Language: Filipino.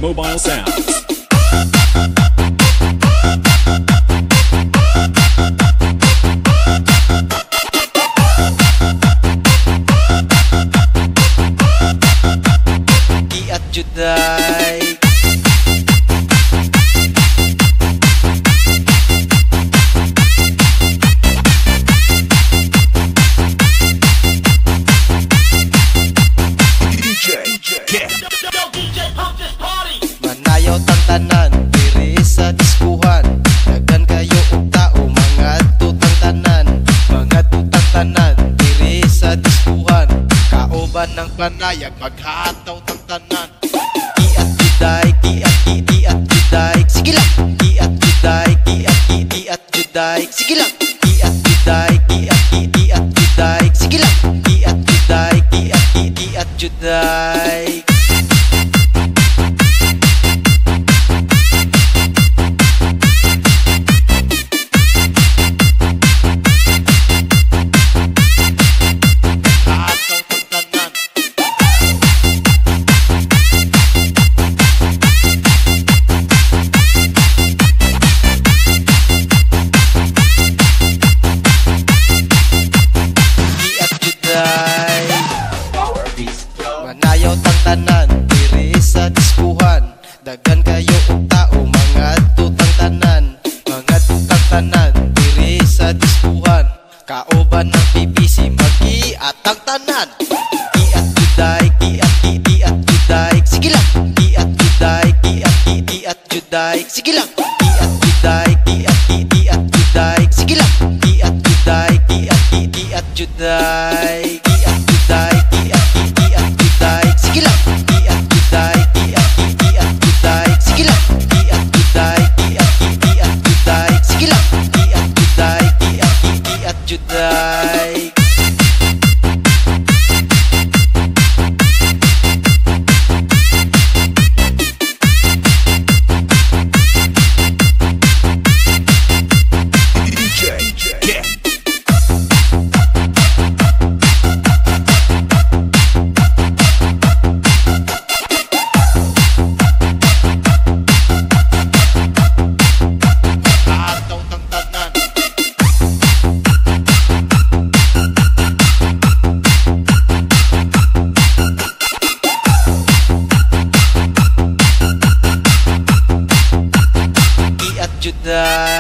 Mobile Sounds. Di at Juday. Manayaw tang tanan diri sa diskuhan, daghan kayo og tao mga tutang tanan, mga tutang tanan diri sa diskuhan, kauban ng panayag maghataw tang tanan. Di at Juday, di at Juday, sige lang. Di at Juday, di at Juday, sige lang. Di at Juday, di at Juday, sige lang. Di at Juday, di at Juday. Manayaw tang tanan diri sa diskuhan, daghan kayo og tao mga tutang tanan, mga tutang tanan diri sa diskuhan, kauban ng BBC mag-iatang tanan. Di at Juday, di at Juday, sige lang. Di at Juday, di at Juday, sige lang. Di at Juday, di at Juday, sige lang. Di at Juday, di at Juday, di at Juday, di at Juday, sige lang. Di at Juday, di at Juday, sige lang. Di at Juday, di at Juday, sige lang. Di at Juday, di at Juday. Juday.